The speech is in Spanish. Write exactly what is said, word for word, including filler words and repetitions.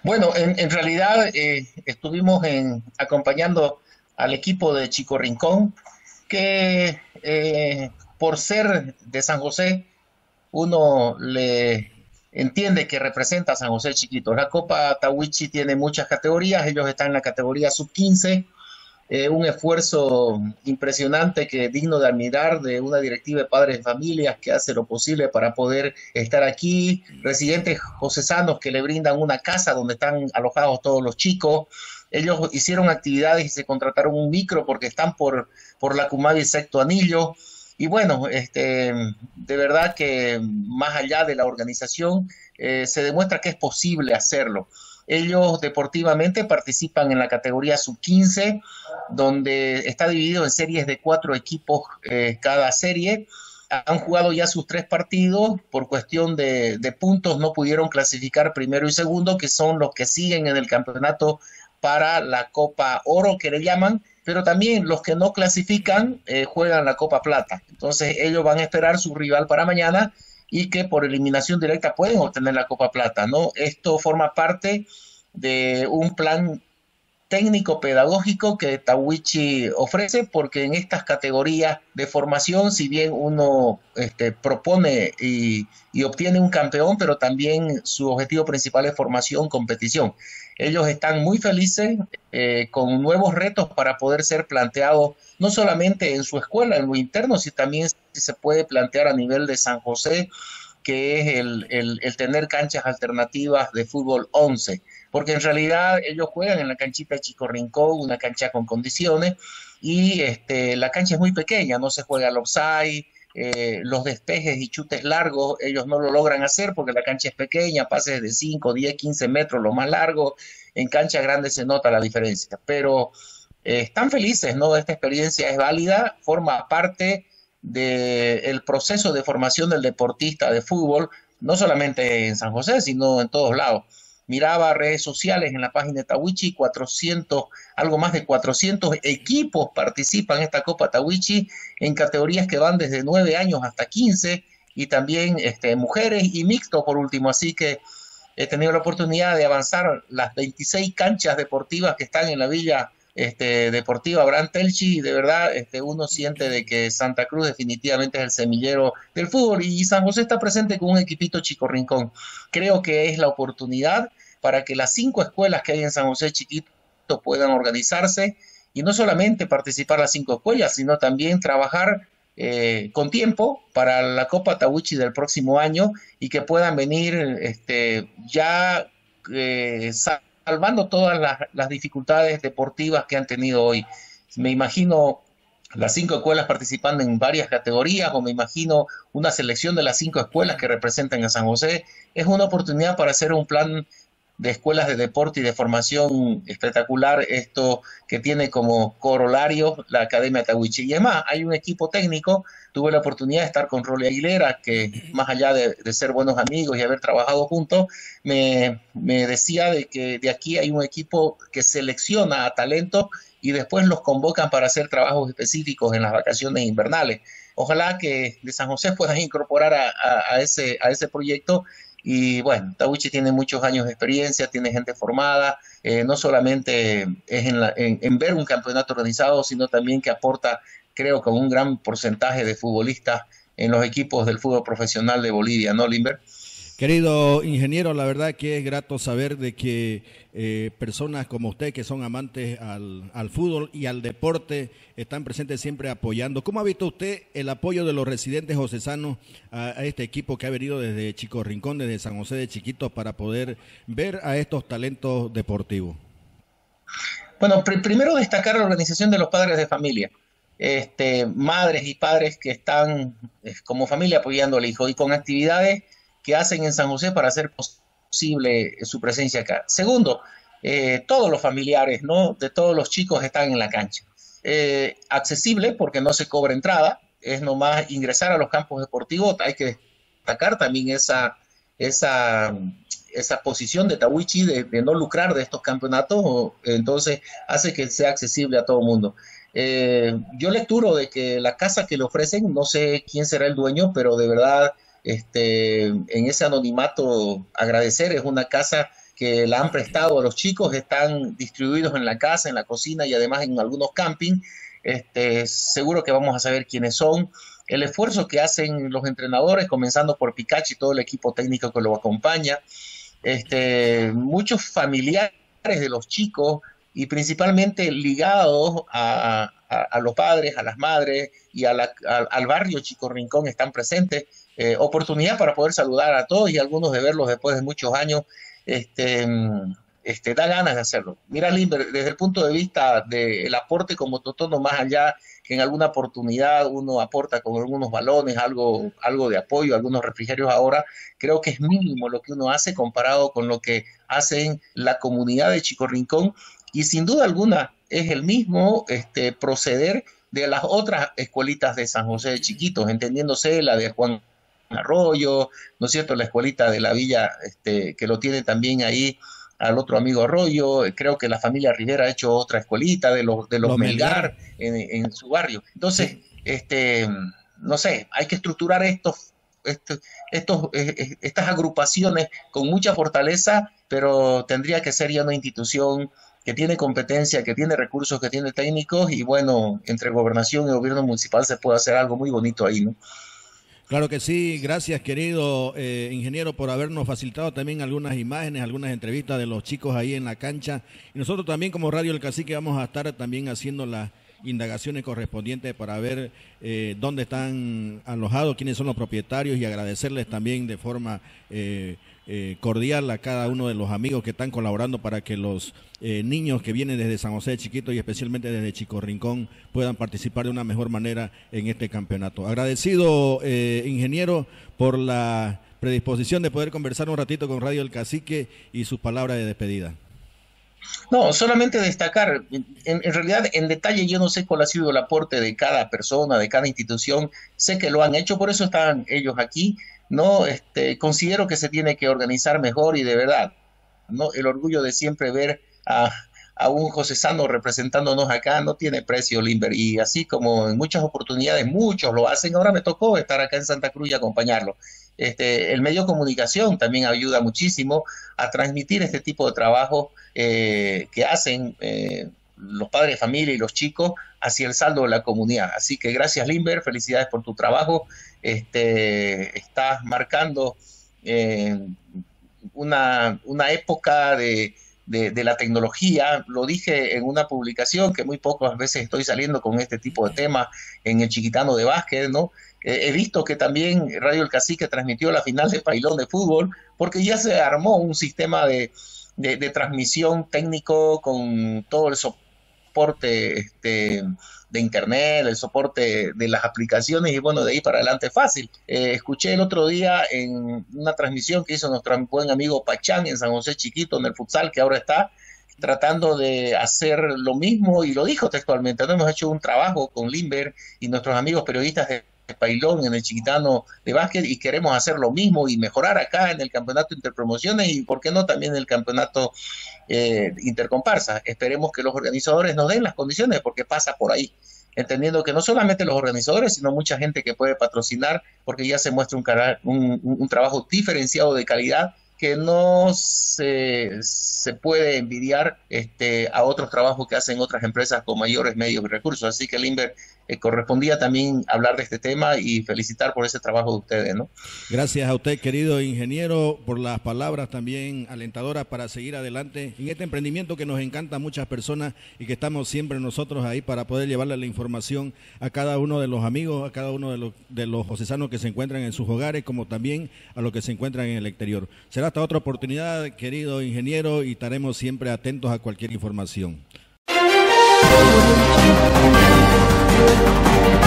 Bueno, en, en realidad eh, estuvimos en, acompañando al equipo de Chico Rincón, que eh, por ser de San José, uno le entiende que representa a San José chiquito. La Copa Tawichi tiene muchas categorías, ellos están en la categoría sub quince, eh, un esfuerzo impresionante que es digno de admirar de una directiva de padres de familias que hace lo posible para poder estar aquí, residentes josesanos que le brindan una casa donde están alojados todos los chicos. Ellos hicieron actividades y se contrataron un micro porque están por, por la Cumavi Sexto Anillo. Y bueno, este, de verdad que más allá de la organización, eh, se demuestra que es posible hacerlo. Ellos deportivamente participan en la categoría sub quince, donde está dividido en series de cuatro equipos eh, cada serie. Han jugado ya sus tres partidos, por cuestión de, de puntos no pudieron clasificar primero y segundo, que son los que siguen en el campeonato para la Copa Oro, que le llaman, pero también los que no clasifican eh, juegan la Copa Plata. Entonces ellos van a esperar su rival para mañana y que por eliminación directa pueden obtener la Copa Plata, ¿no? Esto forma parte de un plan técnico pedagógico que Tawichi ofrece, porque en estas categorías de formación, si bien uno este, propone y, y obtiene un campeón, pero también su objetivo principal es formación, competición. Ellos están muy felices eh, con nuevos retos para poder ser planteados no solamente en su escuela, en lo interno, sino también se puede plantear a nivel de San José, que es el, el, el tener canchas alternativas de fútbol once, porque en realidad ellos juegan en la canchita de Chico Rincón, una cancha con condiciones, y este, la cancha es muy pequeña, no se juega al offside, eh, los despejes y chutes largos ellos no lo logran hacer porque la cancha es pequeña, pases de cinco, diez, quince metros, lo más largo, en cancha grande se nota la diferencia, pero eh, están felices, ¿no? Esta experiencia es válida, forma parte del proceso de formación del deportista de fútbol, no solamente en San José, sino en todos lados. Miraba redes sociales en la página de Tawichi, cuatrocientos, algo más de cuatrocientos equipos participan en esta Copa Tawichi en categorías que van desde nueve años hasta quince, y también este, mujeres y mixto por último, así que he tenido la oportunidad de avanzar las veintiséis canchas deportivas que están en la Villa este, Deportiva Abraham Telchi, y de verdad este, uno siente de que Santa Cruz definitivamente es el semillero del fútbol, y San José está presente con un equipito Chico Rincón. Creo que es la oportunidad para que las cinco escuelas que hay en San José chiquito puedan organizarse y no solamente participar las cinco escuelas, sino también trabajar eh, con tiempo para la Copa Tawichi del próximo año, y que puedan venir este, ya eh, salvando todas las, las dificultades deportivas que han tenido hoy. Me imagino las cinco escuelas participando en varias categorías, o me imagino una selección de las cinco escuelas que representan a San José. Es una oportunidad para hacer un plan de escuelas de deporte y de formación espectacular, esto que tiene como corolario la Academia Tawichi. Y además, hay un equipo técnico, tuve la oportunidad de estar con Rolly Aguilera, que más allá de, de ser buenos amigos y haber trabajado juntos, me, me decía de que de aquí hay un equipo que selecciona a talentos y después los convocan para hacer trabajos específicos en las vacaciones invernales. Ojalá que de San José puedan incorporar a, a, a ese, a ese proyecto. Y bueno, Tawichi tiene muchos años de experiencia, tiene gente formada, eh, no solamente es en, la, en, en ver un campeonato organizado, sino también que aporta, creo, con un gran porcentaje de futbolistas en los equipos del fútbol profesional de Bolivia, ¿no, Limber? Querido ingeniero, la verdad que es grato saber de que eh, personas como usted, que son amantes al, al fútbol y al deporte, están presentes siempre apoyando. ¿Cómo ha visto usted el apoyo de los residentes josesanos a, a este equipo que ha venido desde Chico Rincón, desde San José de Chiquitos, para poder ver a estos talentos deportivos? Bueno, pr primero destacar la organización de los padres de familia, este, madres y padres que están eh, como familia apoyando al hijo y con actividades que hacen en San José para hacer posible su presencia acá. Segundo, eh, todos los familiares, ¿no?, de todos los chicos están en la cancha. Eh, accesible porque no se cobra entrada, es nomás ingresar a los campos deportivos. Hay que destacar también esa, esa, esa posición de Tawichi de, de no lucrar de estos campeonatos, o, entonces hace que sea accesible a todo el mundo. Eh, yo lecturo de que la casa que le ofrecen, no sé quién será el dueño, pero de verdad este, en ese anonimato agradecer, es una casa que la han prestado a los chicos están distribuidos en la casa, en la cocina y además en algunos campings. Este, seguro que vamos a saber quiénes son. El esfuerzo que hacen los entrenadores, comenzando por Picachi y todo el equipo técnico que lo acompaña. Este, muchos familiares de los chicos y principalmente ligados a, a, a los padres, a las madres y a la, a, al barrio Chico Rincón están presentes. Eh, oportunidad para poder saludar a todos y algunos de verlos después de muchos años. Este, este, da ganas de hacerlo. Mira, Limber, desde el punto de vista del aporte como Totono, más allá que en alguna oportunidad uno aporta con algunos balones, algo, algo de apoyo, algunos refrigerios ahora, creo que es mínimo lo que uno hace comparado con lo que hacen la comunidad de Chico Rincón, y sin duda alguna es el mismo este, proceder de las otras escuelitas de San José de Chiquitos, entendiéndose la de Juan Arroyo, ¿no es cierto?, la escuelita de la villa, este, que lo tiene también ahí al otro amigo Arroyo. Creo que la familia Rivera ha hecho otra escuelita de los, de los, los Melgar, Melgar. En, en su barrio. Entonces, sí. este, no sé, hay que estructurar estos, estos, estos, estas agrupaciones con mucha fortaleza, pero tendría que ser ya una institución que tiene competencia, que tiene recursos, que tiene técnicos, y bueno, entre gobernación y gobierno municipal se puede hacer algo muy bonito ahí, ¿no? Claro que sí, gracias querido eh, ingeniero por habernos facilitado también algunas imágenes, algunas entrevistas de los chicos ahí en la cancha. Y nosotros también como Radio El Cacique vamos a estar también haciendo las indagaciones correspondientes para ver eh, dónde están alojados, quiénes son los propietarios, y agradecerles también de forma eh, eh, cordial a cada uno de los amigos que están colaborando para que los eh, niños que vienen desde San José de Chiquito y especialmente desde Chico Rincón puedan participar de una mejor manera en este campeonato. Agradecido eh, ingeniero por la predisposición de poder conversar un ratito con Radio El Cacique y sus palabras de despedida. No, solamente destacar, en, en realidad en detalle yo no sé cuál ha sido el aporte de cada persona, de cada institución, sé que lo han hecho, por eso están ellos aquí, ¿no? Este, considero que se tiene que organizar mejor y de verdad, ¿no? El orgullo de siempre ver a, a un josesano representándonos acá no tiene precio, Limber, y así como en muchas oportunidades muchos lo hacen, ahora me tocó estar acá en Santa Cruz y acompañarlo. Este, el medio de comunicación también ayuda muchísimo a transmitir este tipo de trabajo eh, que hacen eh, los padres de familia y los chicos hacia el saldo de la comunidad. Así que gracias, Limber, felicidades por tu trabajo. Este, estás marcando eh, una, una época de, de, de la tecnología. Lo dije en una publicación que muy pocas veces estoy saliendo con este tipo de temas en el Chiquitano de básquet, ¿no? He visto que también Radio El Cacique transmitió la final de Pailón de fútbol, porque ya se armó un sistema de, de, de transmisión técnico con todo el soporte este, de internet, el soporte de las aplicaciones, y bueno, de ahí para adelante fácil. Eh, escuché el otro día en una transmisión que hizo nuestro buen amigo Pachán en San José Chiquito, en el futsal, que ahora está tratando de hacer lo mismo, y lo dijo textualmente: no hemos hecho un trabajo con Limber y nuestros amigos periodistas de Pailón en el Chiquitano de básquet, y queremos hacer lo mismo y mejorar acá en el campeonato interpromociones y por qué no también en el campeonato eh, intercomparsa. Esperemos que los organizadores nos den las condiciones, porque pasa por ahí, entendiendo que no solamente los organizadores, sino mucha gente que puede patrocinar, porque ya se muestra un, un, un trabajo diferenciado de calidad que no se, se puede envidiar este, a otros trabajos que hacen otras empresas con mayores medios y recursos. Así que, Limber, eh, correspondía también hablar de este tema y felicitar por ese trabajo de ustedes, ¿no? Gracias a usted, querido ingeniero, por las palabras también alentadoras para seguir adelante en este emprendimiento que nos encanta a muchas personas y que estamos siempre nosotros ahí para poder llevarle la información a cada uno de los amigos, a cada uno de los, de los josesanos que se encuentran en sus hogares, como también a los que se encuentran en el exterior. Será hasta otra oportunidad, querido ingeniero, y estaremos siempre atentos a cualquier información.